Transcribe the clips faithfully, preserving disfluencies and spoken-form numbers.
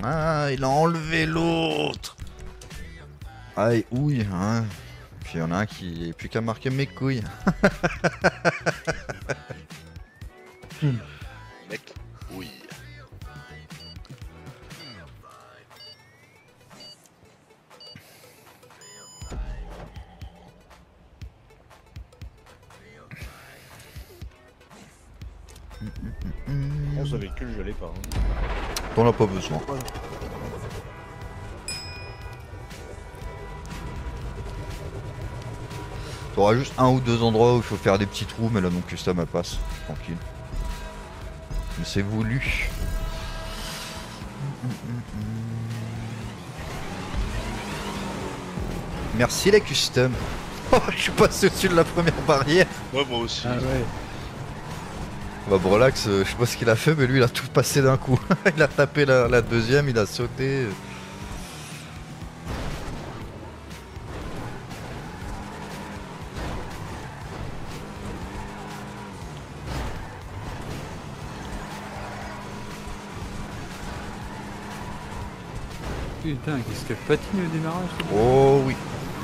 Ah, il a enlevé l'autre. Aïe, ouille, hein. Puis il y en a un qui est plus qu'à marquer mes couilles. hmm. Mec, oui. On ce véhicule, je l'ai pas. Hein. T'en as pas besoin. Ouais. T'auras juste un ou deux endroits où il faut faire des petits trous, mais là non custom elle passe. Tranquille. Mais c'est voulu. Merci la custom. Oh, je suis passé au-dessus de la première barrière. Ouais, moi aussi. Ah ouais. Bah Brolax, euh, je sais pas ce qu'il a fait, mais lui il a tout passé d'un coup. Il a tapé la, la deuxième, il a sauté. Putain, qu'est-ce qu'elle patine le démarrage? Oh oui.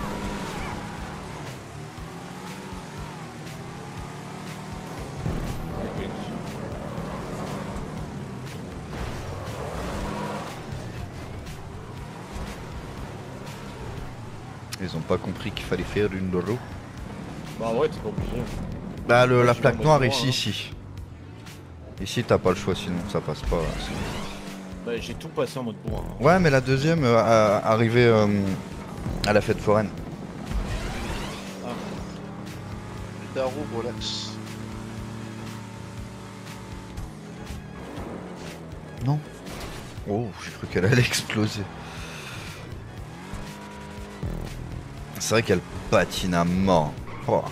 Ils ont pas compris qu'il fallait faire une roue. Bah ouais, t'es pas obligé. Bah le, Ouais, la tu plaque vas en noire mettre ici, droit, ici. Ici t'as pas le choix sinon ça passe pas. Bah j'ai tout passé en mode bourrin. Hein. Ouais mais la deuxième euh, a- arrivée euh, à la fête foraine. Ah. Ta roue, relax. Non. Oh j'ai cru qu'elle allait exploser. C'est vrai qu'elle patine à mort. Oh.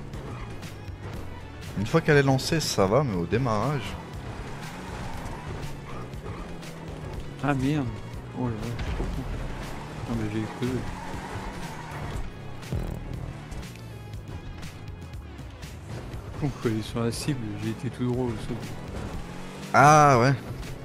Une fois qu'elle est lancée ça va, mais au démarrage... Ah merde. Oh là là, je suis trop con. Ah mais j'ai explosé. Con, faut aller sur la cible, j'ai été tout droit au sol. Ah ouais.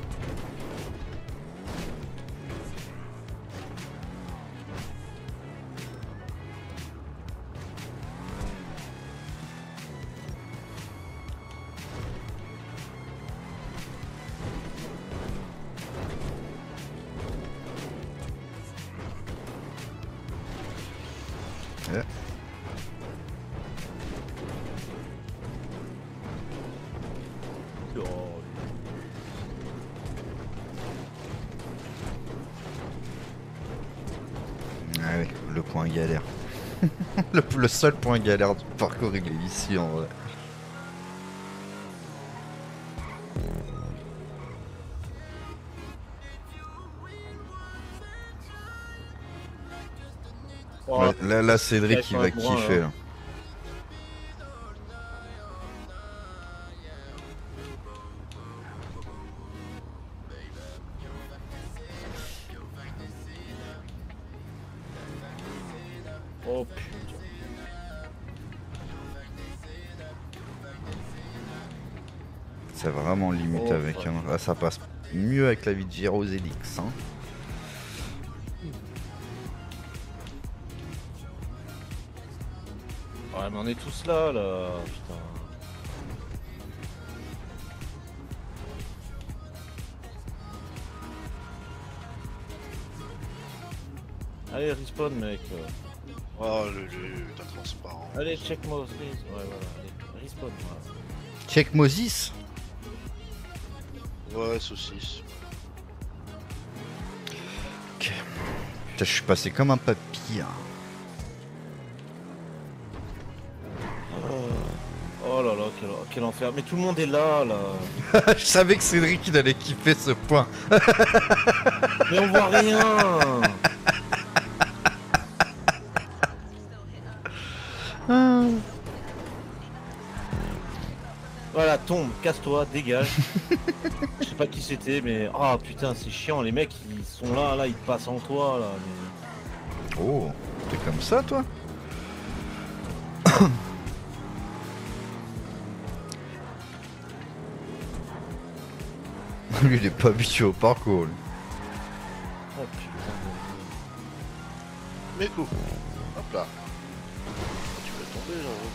Yeah. Oh. Ah oui, le point galère. le, le seul point galère du parcours il est ici en vrai. Oh, Ouais, là, là Cédric Ouais, il va sur le droit, kiffer là. là. Oh putain. C'est vraiment limite Oh, avec. fuck. Hein. Là ça passe mieux avec la vie de Giro Zélix. Hein. Ouais mais on est tous là là, putain. Allez respawn mec. Oh, le le, t'as transparent. Allez check moi aussi. Ouais voilà, allez, respawn voilà. Check Moses. Ouais, saucisse. Ok. Putain, je suis passé comme un papy. Hein. Oh là là, quel, quel enfer. Mais tout le monde est là là. je savais que Cédric il allait kiffer ce point. Mais on voit rien. Voilà, tombe, casse-toi, dégage. Je sais pas qui c'était, mais ah putain, c'est chiant. Les mecs, ils sont là, là, ils te passent en toi, là. Mais... Oh, t'es comme ça toi? Lui il est pas habitué au parcours. Lui. Oh putain. Mes coups. Hop là. Tu peux tomber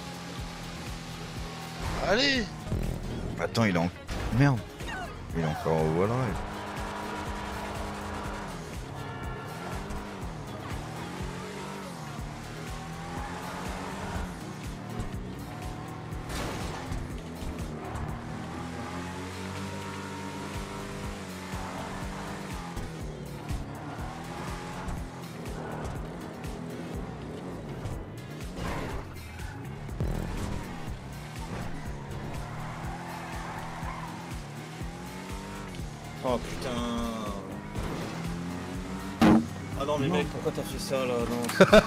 là. Allez. Attends, il est en... Merde. Il est encore au voilà. Oh putain. Ah non mais Non. mec, pourquoi t'as fait ça là? Non.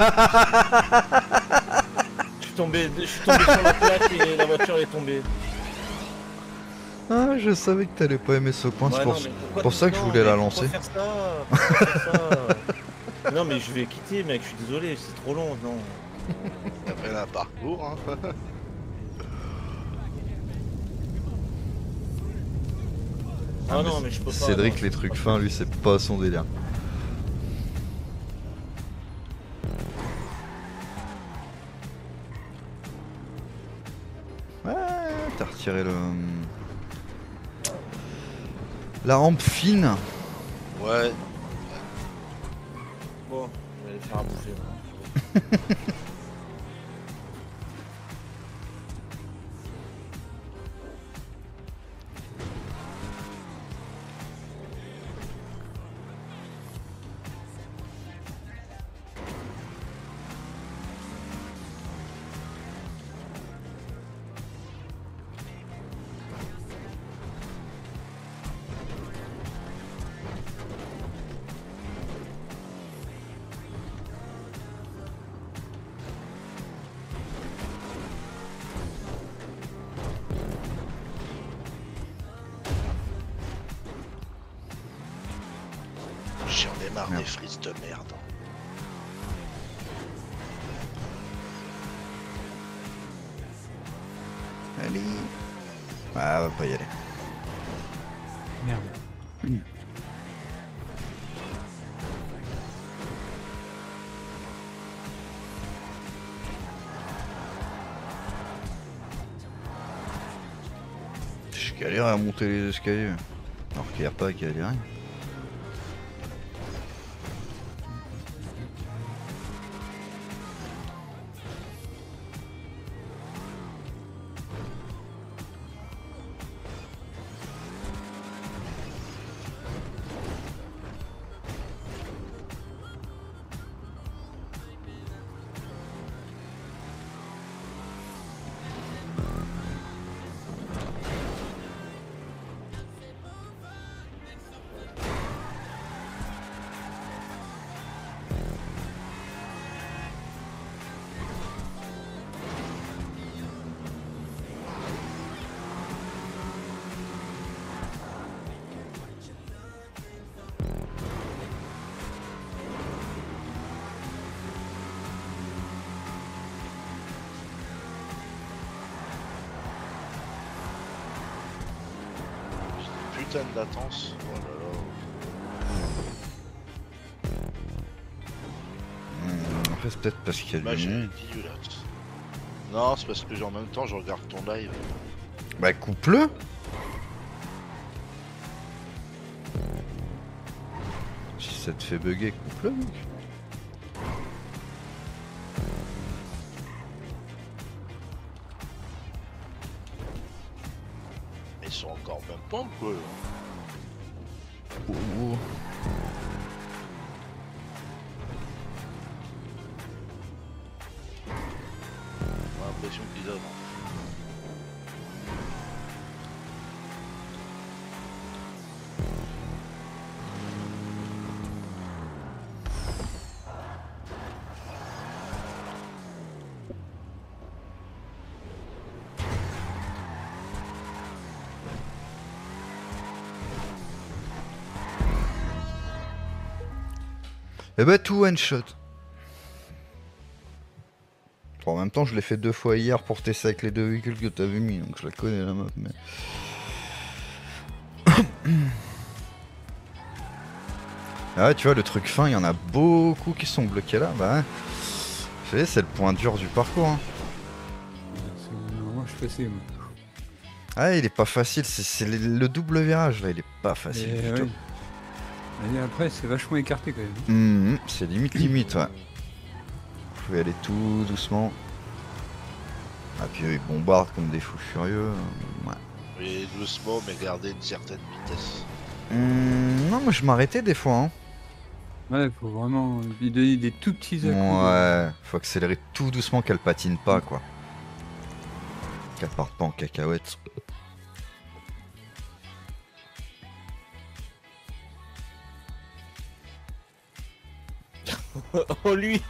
Je suis tombé, je suis tombé sur la plaque et la voiture est tombée. Ah, je savais que t'allais pas aimer ce point, c'est Ouais, pour, non, mais pourquoi pour tu- ça que je non, voulais la mais lancer. pourquoi faire ça? Pourquoi faire ça? Non mais je vais quitter mec, je suis désolé, c'est trop long, non. Après un parcours. Hein. Ah non mais je peux pas. Cédric, non, les je peux trucs pas. fins, lui, c'est pas son délire. Ouais, t'as retiré le... La rampe fine. Ouais. Bon, je vais aller faire à bouffer. moi. J'en ai marre Merde. des frites de merde. Allez. Ah, va pas y aller. Merde. Je galère à monter les escaliers. Alors qu'il n'y a pas à galérer. Putain de latence. Oh là là. Hmm, en fait, c'est peut-être parce qu'il y a Bah du j'ai monde. dit là. Non, c'est parce que j'ai- en même temps je regarde ton live. Bah, coupe-le. Si ça te fait bugger, coupe-le, mec. Ils sont encore même pas quoi. Ouh. J'ai l'impression qu'ils avancent. Eh bah, tout one shot. Bon, en même temps, je l'ai fait deux fois hier pour tester avec les deux véhicules que t'avais mis, donc je la connais la map, mais. Ah ouais, tu vois, le truc fin, il y en a beaucoup qui sont bloqués là. Bah ouais. Vous savez, c'est le point dur du parcours. Hein. C'est- Moi, je fais ça, moi. Ah, il est pas facile. C'est c'est le, le double virage là, il est pas facile Et du ouais. tout. Et après, c'est vachement écarté quand même. Mhm, c'est limite limite, ouais. Vous pouvez aller tout doucement. Ah, puis eux, ils bombardent comme des fous furieux. Ouais. Oui, doucement, mais garder une certaine vitesse. Hum, non, moi je m'arrêtais des fois. Hein. Ouais, faut vraiment lui donner des tout petits à-coups. Ouais, faut accélérer tout doucement qu'elle patine pas, quoi. Qu'elle parte pas en cacahuète. Oh lui.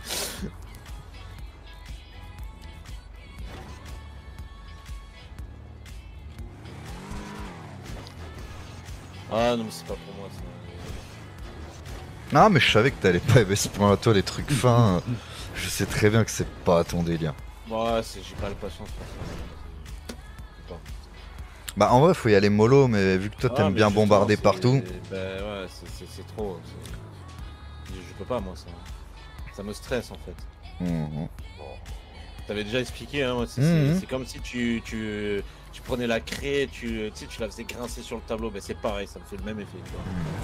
Ah non mais c'est pas pour moi ça. Non, mais je savais que t'allais pas aimer ce point à toi, les trucs fins. euh, Je sais très bien que c'est pas ton délire. Ouais, c'est j'ai pas la patience pour ça. C'est pas. Bah, en vrai, faut y aller mollo, mais vu que toi Ah, t'aimes mais bien justement, bombarder c'est- partout. Bah ouais, c'est- c'est c'est trop. c'est- Je je peux pas moi ça. Ça me stresse en fait. Mhm. T'avais déjà expliqué, hein, moi, c'est Mhm. c'est- c'est comme si tu, tu, tu prenais la craie, tu, tu sais, tu la faisais grincer sur le tableau, mais c'est pareil, ça me fait le même effet, tu vois.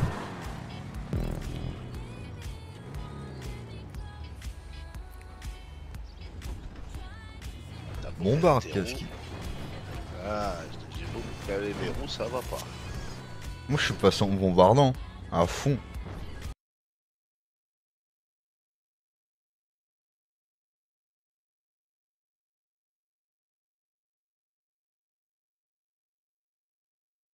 T'as beau Bombarde, mettre tes qu'est-ce roues. qui. Ah, j'ai beau me caler mes roues, ça va pas. Moi, je suis passé en bombardant. À fond.